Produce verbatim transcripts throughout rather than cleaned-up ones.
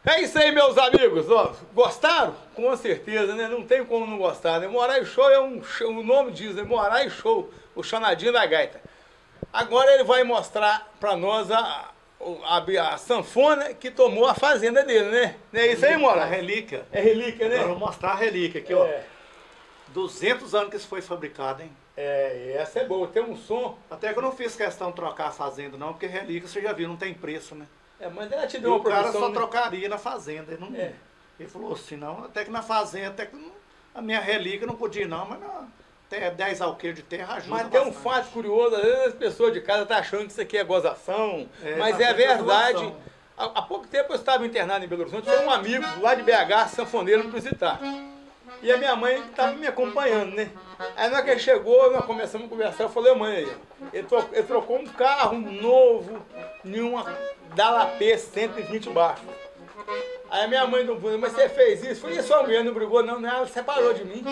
É isso aí, meus amigos. Ó, gostaram? Com certeza, né? Não tem como não gostar, né? Moraes Show é um show, o nome diz, né? Moraes Show, o Chanadinho da Gaita. Agora ele vai mostrar pra nós a, a, a sanfona que tomou a fazenda dele, né? Não é isso aí, Moraes? A relíquia. É relíquia, né? Agora eu vou mostrar a relíquia aqui, É. ó. duzentos anos que isso foi fabricado, hein? É, essa é boa, tem um som. Até que eu não fiz questão de trocar a fazenda, não, porque relíquia, você já viu, não tem preço, né? É, mas ela te E deu uma o cara profissão, só né? trocaria na fazenda. Ele, não, É. ele falou assim, não, até que na fazenda, até que não, a minha relíquia não podia ir, não, mas não, até dez alqueires de terra ajuda. Mas tem um bastante. fato curioso, às vezes as pessoas de casa estão achando que isso aqui é gozação, É, mas tá é sendo verdade. gozação. Há, há pouco tempo eu estava internado em Belo Horizonte, foi um amigo lá de B H, sanfoneiro, me visitar. E a minha mãe estava me acompanhando, né? Aí na hora que ele chegou, nós começamos a conversar, eu falei, mãe, aí, ele, tro ele trocou um carro novo em uma Dalapê cento e vinte baixo. Aí a minha mãe não falou, mas você fez isso? Eu falei, e sua mulher não brigou? Não, não, ela separou de mim.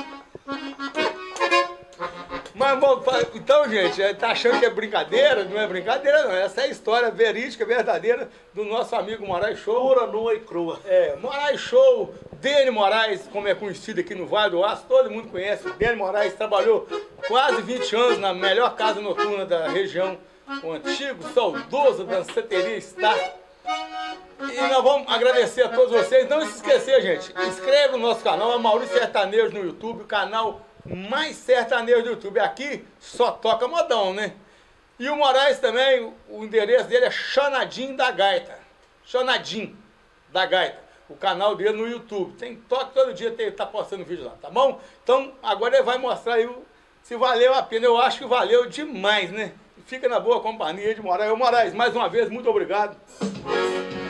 Mas, bom, então, gente, tá achando que é brincadeira? Não é brincadeira, não. Essa é a história verídica, verdadeira do nosso amigo Moraes Show. Pura, nua e crua. É, Moraes Show, Dene Moraes, como é conhecido aqui no Vale do Aço, todo mundo conhece. O Dene Moraes trabalhou quase vinte anos na melhor casa noturna da região, o antigo, saudoso Danceteria Star. E nós vamos agradecer a todos vocês. Não se esquecer, gente, inscreva no nosso canal, é Maurício Sertanejo no YouTube, o canal mais sertanejo do YouTube. Aqui só toca modão, né? E o Moraes também, o endereço dele é Chanadinho da Gaita. Chanadinho da Gaita. O canal dele no YouTube. Tem toque todo dia, tem, tá postando vídeo lá, tá bom? Então, agora ele vai mostrar aí o, se valeu a pena. Eu acho que valeu demais, né? Fica na boa companhia de Moraes. Ô, Moraes, mais uma vez, muito obrigado.